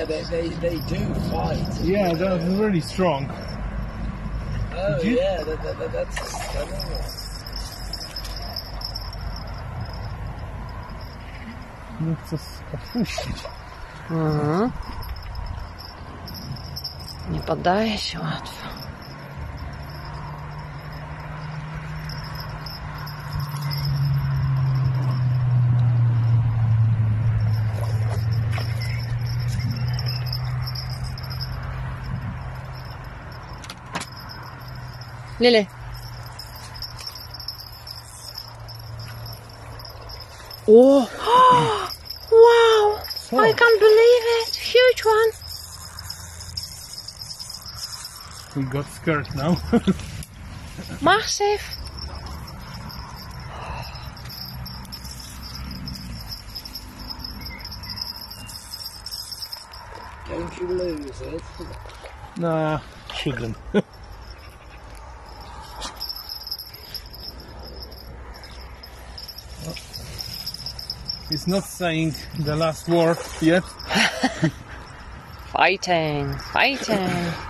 they do fight. Yeah, they're really strong. Oh yeah, that's stunning. No chcę opuścić. Nie poddaje się łatwo. Lily. Oh! Wow! So. I can't believe it! Huge one! We got scared now. Massive! Don't you lose it? Nah, shouldn't. It's not saying the last word yet. Fighting! Fighting!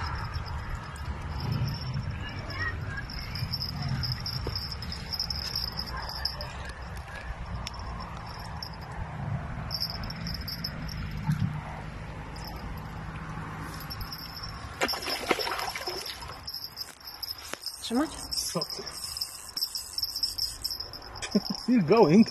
Trzymać? Still going.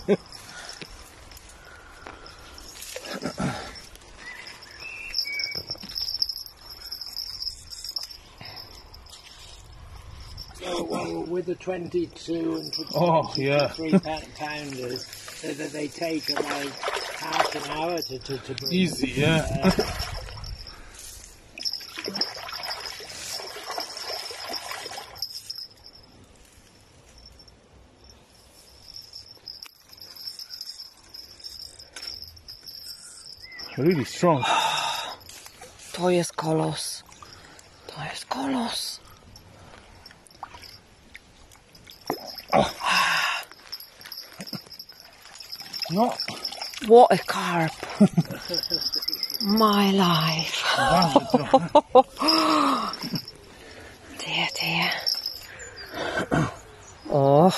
Well, with the 22 and 23 Oh, yeah. pounders, they take about half an hour to bring. Easy, yeah. Really strong. To jest kolos. To jest kolos. No. What a carp. My life. Dear, dear. Oh.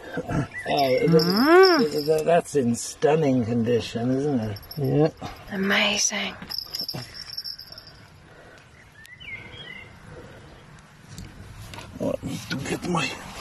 That's in stunning condition, isn't it? Yeah. Amazing. Get my